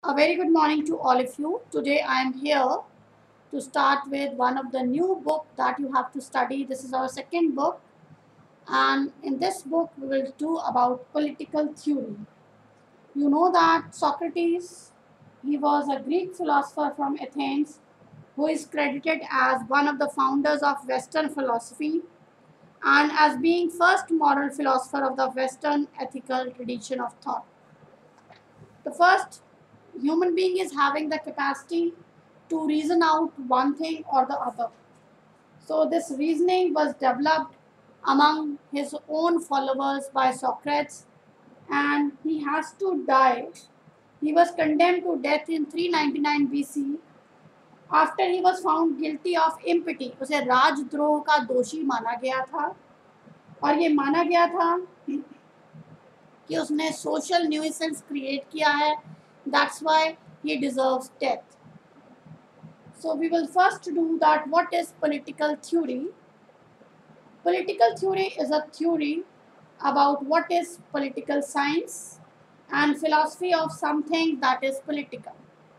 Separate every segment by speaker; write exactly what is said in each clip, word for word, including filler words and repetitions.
Speaker 1: A very good morning to all of you. Today I am here to start with one of the new book that you have to study. This is our second book, and in this book we will do about political theory. You know that Socrates, he was a Greek philosopher from Athens who is credited as one of the founders of Western philosophy and as being first moral philosopher of the Western ethical tradition of thought. The first human being is having the capacity to reason out one thing or the other. So this reasoning was developed among his own followers by Socrates, and he has to die. He was condemned to death in three ninety-nine B C after he was found guilty of impiety. उसे राजद्रोह का दोषी माना गया था और ये माना गया था कि उसने सोशल न्यूसेंस क्रिएट किया है. That's why he deserves death. So we will first do that. What is political theory? Political theory is a theory about what is political science and philosophy of something that is political.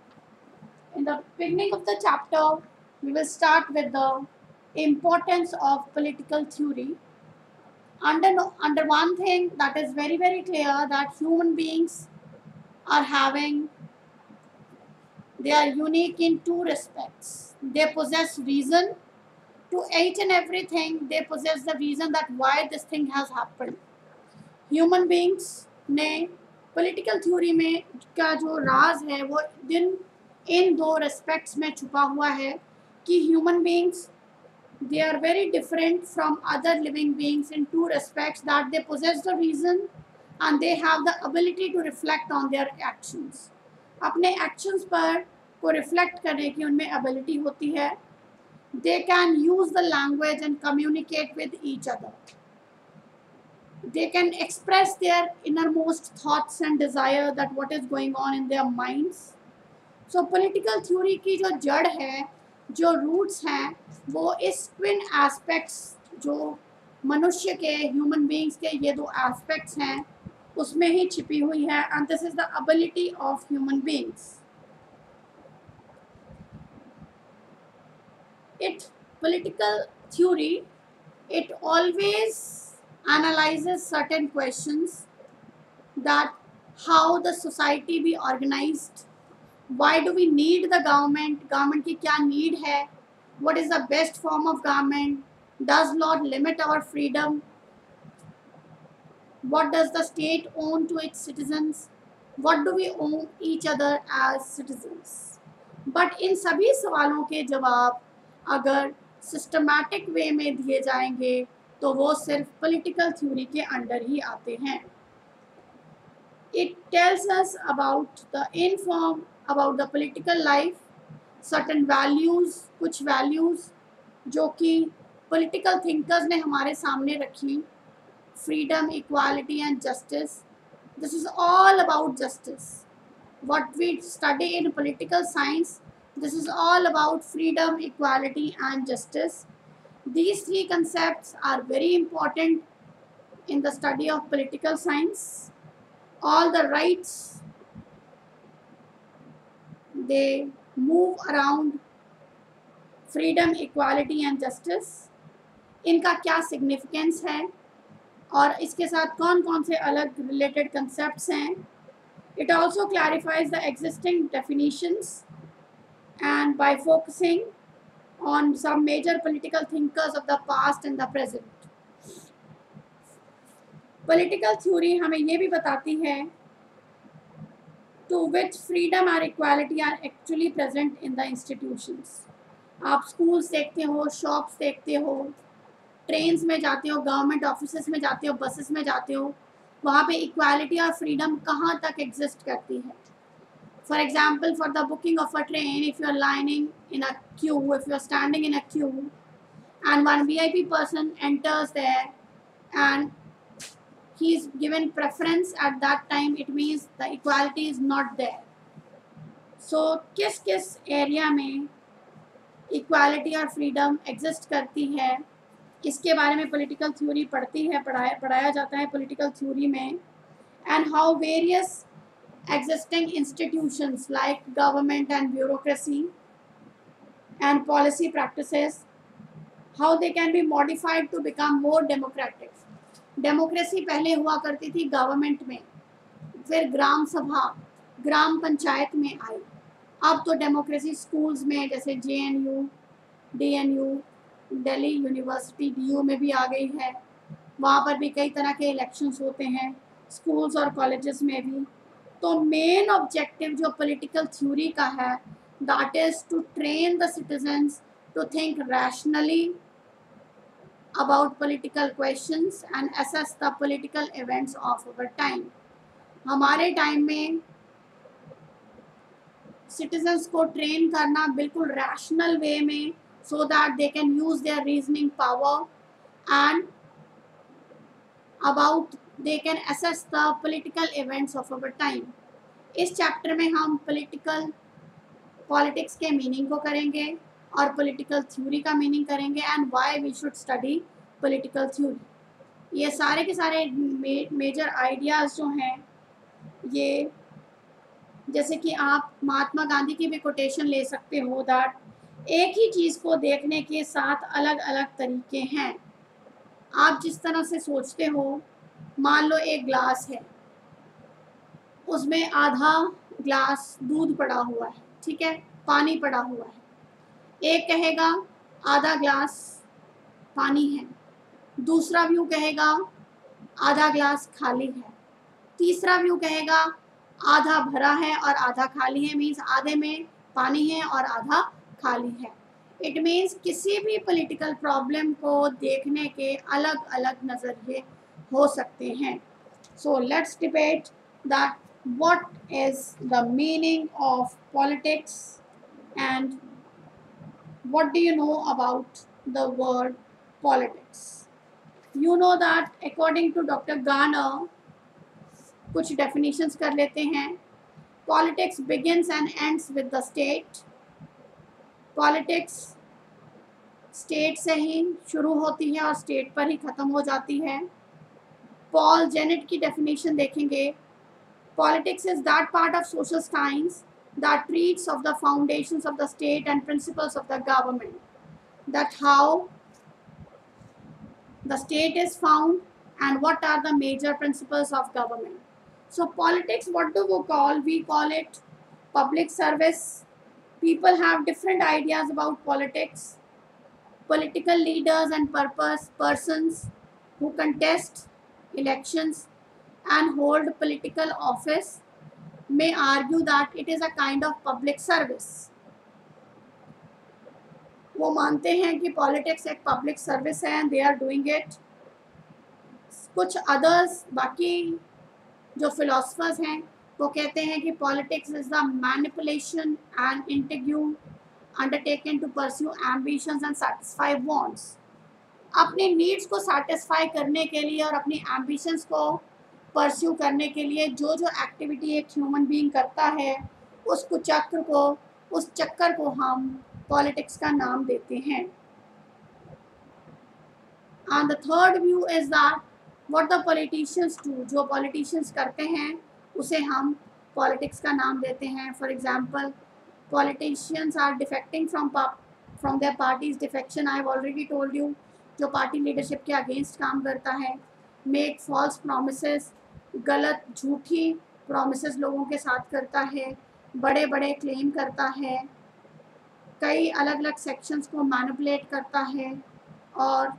Speaker 1: In the beginning of the chapter, we will start with the importance of political theory. Under, under one thing that is very, very clear, that human beings are having, they are unique in two respects. They possess reason. To each and everything, they possess the reason that why this thing has happened. Human beings ने political theory में का जो राज है वो दिन इन दो respects में छुपा हुआ है कि human beings, they are very different from other living beings in two respects, that they possess the reason and they have the ability to reflect on their actions. अपने actions पर को reflect करने की उनमें ability होती है. They can use the language and communicate with each other. They can express their innermost thoughts and desire, that what is going on in their minds. So political theory की जो जड़ है, जो roots हैं, वो इस twin aspects जो मनुष्य के, human beings के ये दो aspects हैं, उसमें ही छिपी हुई है. And this is the ability of human beings. It political theory, it always analyzes certain questions, that how the society be organized, why do we need the government, government की क्या need है, what is the best form of government, does law limit our freedom, what does the state own to its citizens, what do we owe each other as citizens. But इन सभी सवालों के जवाब अगर systematic way में दिए जाएंगे तो वो सिर्फ पॉलिटिकल थ्योरी के अंडर ही आते हैं. It tells us about the inform about the political life, certain values, कुछ values जो कि political thinkers ने हमारे सामने रखी, freedom, equality and justice. This is all about justice. What we study in political science, this is all about freedom, equality and justice. These three concepts are very important in the study of political science. All the rights, they move around freedom, equality and justice. इनका क्या significance है और इसके साथ कौन कौन से अलग related concepts हैं. It also clarifies the existing definitions, and by focusing on some major political thinkers of the past and the present. Political theory हमें ये भी बताती है to which freedom or equality are actually present in the institutions. आप schools देखते हो, shops देखते हो, trains में जाते हो, government offices में जाते हो, buses में जाते हो, वहाँ पे equality और freedom कहाँ तक exist करती है. For example, for the booking of a train, if you are lining in a queue, if you are standing in a queue, and one V I P person enters there, and he is given preference at that time, it means the equality is not there. So, किस किस area में equality और freedom exist करती है, इसके बारे में political theory पढ़ती है, पढ़ाया पढ़ाया जाता है political theory में, and how various existing institutions like government and bureaucracy and policy practices, how they can be modified to become more democratic. Democracy पहले हुआ करती थी गवर्नमेंट में, फिर ग्राम सभा ग्राम पंचायत में आई, अब तो डेमोक्रेसी स्कूल्स में जैसे J N U D N U Delhi university D U में भी आ गई है। वहाँ पर भी कई तरह के इलेक्शंस होते हैं, स्कूल्स और कॉलेजेस में भी। तो मेन ऑब्जेक्टिव जो पॉलिटिकल थ्योरी का है, that is to train the citizens to think rationally about political questions and assess the political events of our time. हमारे टाइम में सिटीजन्स को ट्रेन करना बिल्कुल रैशनल वे में, so that they can use their reasoning power and about they can assess the political events of our time. इस chapter में हम political politics के मीनिंग को करेंगे और पॉलिटिकल थ्योरी का मीनिंग करेंगे and why we should study political theory. ये सारे के सारे मे, मेजर आइडियाज़ जो हैं, ये जैसे कि आप महात्मा गांधी की भी कोटेशन ले सकते हो, दैट एक ही चीज़ को देखने के सात अलग अलग तरीके हैं। आप जिस तरह से सोचते हो, मान लो एक ग्लास है, उसमें आधा ग्लास दूध पड़ा हुआ है, ठीक है, पानी पड़ा हुआ है। एक कहेगा आधा ग्लास पानी है, दूसरा व्यू कहेगा आधा ग्लास खाली है, तीसरा व्यू कहेगा आधा भरा है और आधा खाली है, मीन्स आधे में पानी है और आधा खाली है। इट मीन्स किसी भी पॉलिटिकल प्रॉब्लम को देखने के अलग अलग नज़रिए हो सकते हैं। So let's debate that what is the meaning of politics and what do you know about the word politics? You know that according to Doctor Garner, कुछ definitions कर लेते हैं। Politics begins and ends with the state. Politics state से ही शुरू होती है और state पर ही ख़त्म हो जाती है। Paul Jennett की definition देखेंगे। Politics is that part of social science that treats of the foundations of the state and principles of the government, that how the state is found and what are the major principles of government. So politics, what do we call? We call it public service. People have different ideas about politics. Political leaders and purpose persons who contest elections and hold political office may argue that it is a kind of public service. वो मानते हैं कि politics एक public service है and they are doing it. कुछ others, बाकी जो philosophers हैं, वो कहते हैं कि politics is the manipulation and intrigue undertaken to pursue ambitions and satisfy wants. अपनी नीड्स को सैटिस्फाई करने के लिए और अपनी एम्बिशंस को परस्यू करने के लिए जो जो एक्टिविटी एक ह्यूमन बीइंग करता है, उसको चक्र को उस चक्कर को हम पॉलिटिक्स का नाम देते हैं। And the third view is that what the politicians do, जो पॉलिटिशियंस करते हैं उसे हम पॉलिटिक्स का नाम देते हैं। For example, politicians are defecting from from their parties. Defection I have already told you, जो पार्टी लीडरशिप के अगेंस्ट काम करता है। मेक फॉल्स प्रोमिसेस, गलत झूठी प्रोमिसेस लोगों के साथ करता है, बड़े बड़े क्लेम करता है, कई अलग अलग सेक्शंस को मैनिपुलेट करता है और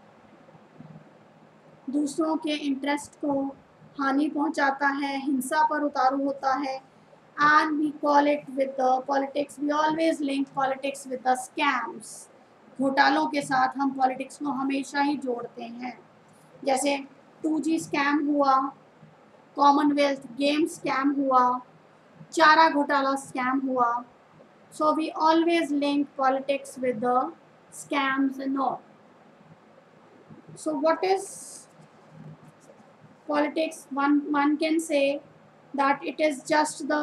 Speaker 1: दूसरों के इंटरेस्ट को हानि पहुंचाता है, हिंसा पर उतारू होता है। And we call it with the politics, we always link politics with the scams. घोटालों के साथ हम पॉलिटिक्स को हमेशा ही जोड़ते हैं। जैसे टू जी स्कैम हुआ, कॉमनवेल्थ गेम स्कैम हुआ, चारा घोटाला स्कैम हुआ। So we always link politics with the scams and all. So what is politics? One one can say that it is just the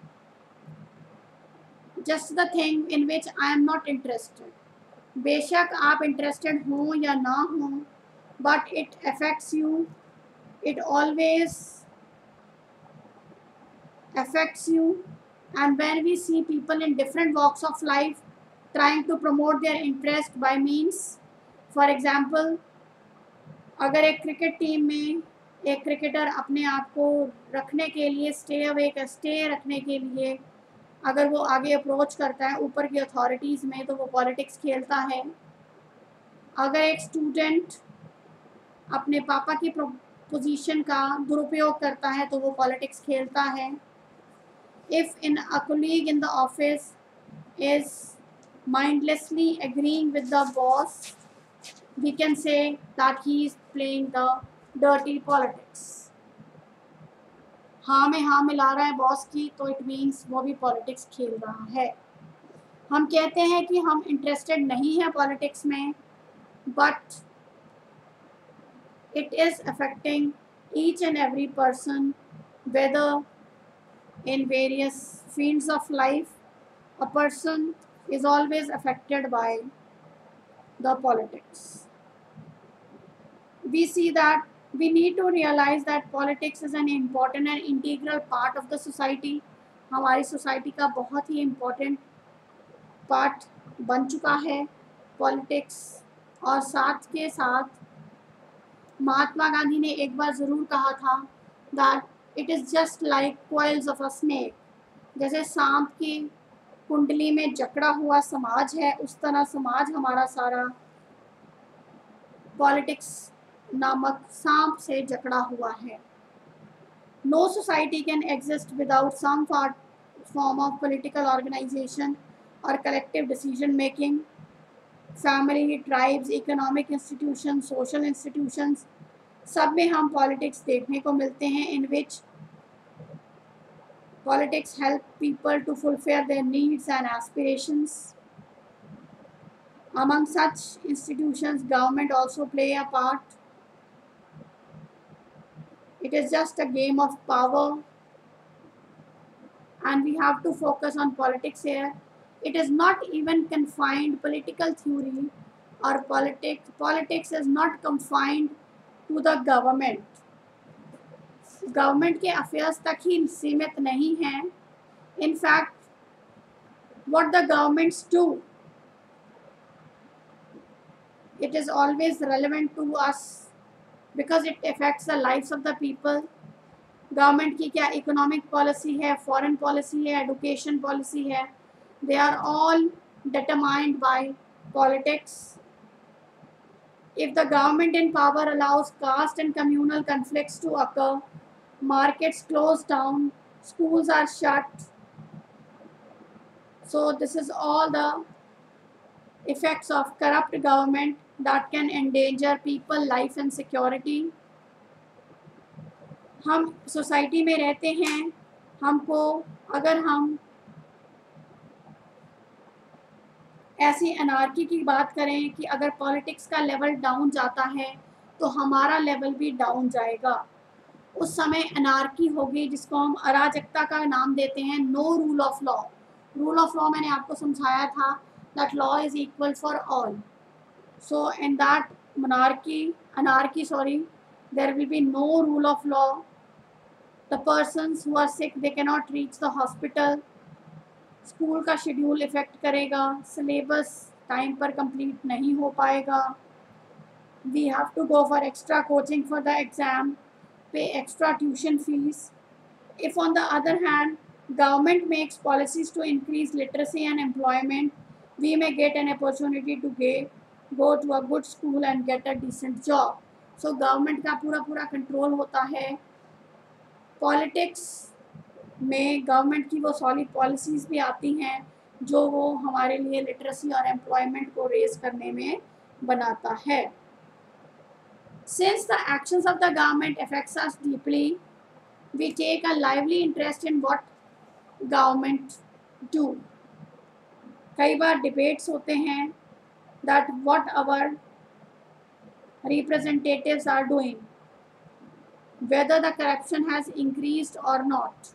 Speaker 1: just the thing in which I am not interested. बेशक आप interested हो या ना हो, but it affects you. It always affects you, and when we see people in different walks of life trying to promote their interest by means, for example, अगर एक cricket team में एक क्रिकेटर अपने आप को रखने के लिए स्टे अवे स्टे रखने के लिए अगर वो आगे अप्रोच करता है ऊपर की अथॉरिटीज़ में, तो वो पॉलिटिक्स खेलता है। अगर एक स्टूडेंट अपने पापा की पोजीशन का दुरुपयोग करता है तो वो पॉलिटिक्स खेलता है। If in a colleague in the office is mindlessly agreeing with the boss, we can say that he is playing the dirty politics. हाँ में हाँ मिला रहा है बॉस की, तो इट मीन्स वो भी पॉलिटिक्स खेल रहा है। हम कहते हैं कि हम इंटरेस्टेड नहीं हैं पॉलिटिक्स में, but it is affecting each and every person, whether in various fields of life. A person is always affected by the politics. We see that we need to realize that politics is an important and integral part of the society. हमारी society का बहुत ही important part बन चुका है politics. और साथ के साथ महात्मा गांधी ने एक बार ज़रूर कहा था that it is just like coils of a snake. जैसे सांप की कुंडली में जकड़ा हुआ समाज है, उस तरह समाज हमारा सारा पॉलिटिक्स नामक सांप से जकड़ा हुआ है। No society can exist without some form of political organisation और collective decision making. Family, tribes, economic institution, social institutions, सब में हम पॉलिटिक्स देखने को मिलते हैं, in which politics help people to fulfil their needs and aspirations. Among such institutions, government also play a part. It is just a game of power, and we have to focus on politics here. It is not even confined political theory or politics. Politics is not confined to the government. Government के affairs तक ही सीमित नहीं हैं. In fact, what the governments do, it is always relevant to us because it affects the lives of the people. Government की क्या economic policy है, foreign policy है, education policy है, they are all determined by politics. If the government in power allows caste and communal conflicts to occur, markets close down, schools are shut. So this is all the effects of corrupt government that can endanger people life and security. हम society में रहते हैं, हमको अगर हम ऐसी anarchy की बात करें कि अगर पॉलिटिक्स का लेवल डाउन जाता है तो हमारा लेवल भी डाउन जाएगा। उस समय अनार्की होगी जिसको हम अराजकता का नाम देते हैं। No rule of law. Rule of law मैंने आपको समझाया था that law is equal for all. So in that monarchy, anarchy, sorry, there will be no rule of law. The persons who are sick, they cannot reach the hospital. School का schedule effect करेगा, syllabus time पर complete नहीं हो पाएगा। We have to go for extra coaching for the exam, pay extra tuition fees. इफ़ ऑन the other हैंड government makes policies to increase literacy and employment, we may get an opportunity to get, go to a good school and get a decent job. So government का पूरा पूरा control होता है। Politics में government की वो solid policies भी आती हैं जो वो हमारे लिए लिटरेसी और एम्प्लॉयमेंट को रेज करने में बनाता है। Since the actions of the government affects us deeply, we take a lively interest in what government do. कई बार डिबेट्स होते हैं that what our representatives are doing, whether the corruption has increased or not,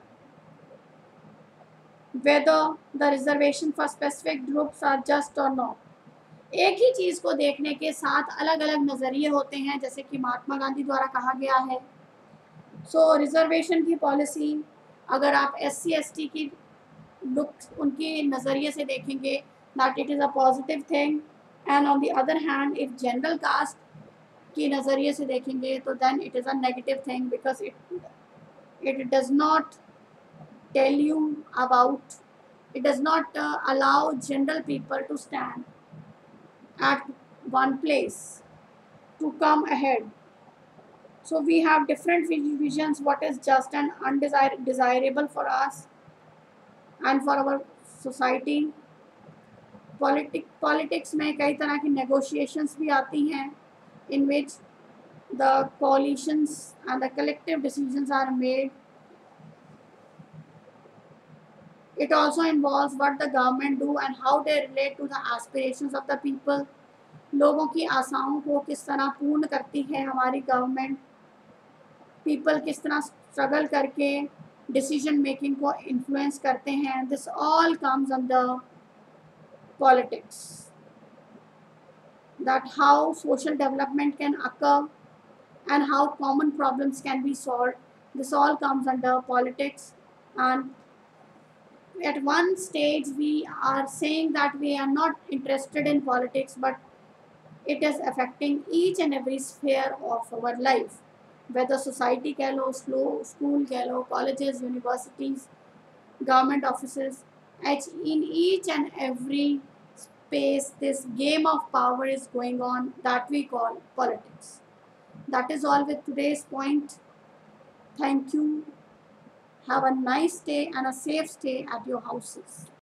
Speaker 1: whether the reservation for specific groups are just or not. एक ही चीज़ को देखने के सात अलग अलग नज़रिए होते हैं, जैसे कि महात्मा गांधी द्वारा कहा गया है। सो रिजर्वेशन की पॉलिसी अगर आप एस सी एस टी की लुक उनके नज़रिए से देखेंगे that it is a positive thing, and on the other hand if general caste के नज़रिए से देखेंगे तो then it is a negative thing, because it it does not tell you about, it does not uh, allow general people to stand at one place, to come ahead. So we have different visions what is just and undesirable desirable for us and for our society. Politic, politics में कई तरह की negotiations भी आती हैं in which the coalitions and the collective decisions are made. It also involves what the government do and how they relate to the aspirations of the people. लोगों की आशाओं को किस तरह पूर्ण करती है हमारी गवर्नमेंट, पीपल किस तरह स्ट्रगल करके डिसीजन मेकिंग को इन्फ्लुएंस करते हैं. This all comes under politics. That how social development can occur and how common problems can be solved. This all comes under politics, and at one stage we are saying that we are not interested in politics, but it is affecting each and every sphere of our life, whether society कह लो, school कह लो, colleges, universities, government offices. In each and every space this game of power is going on that we call politics. That is all with today's point. Thank you. Have a nice day and a safe stay at your houses.